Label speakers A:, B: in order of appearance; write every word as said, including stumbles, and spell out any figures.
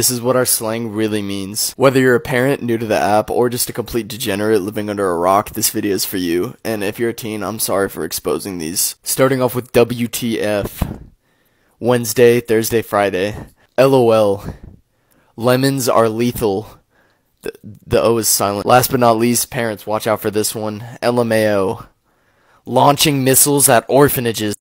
A: This is what our slang really means. Whether you're a parent new to the app or just a complete degenerate living under a rock, this video is for you. And if you're a teen, I'm sorry for exposing these. Starting off with W T F. Wednesday, Thursday, Friday. LOL. Lemons are lethal. The, the O is silent. Last but not least, parents, watch out for this one. L M A O. Launching missiles at orphanages.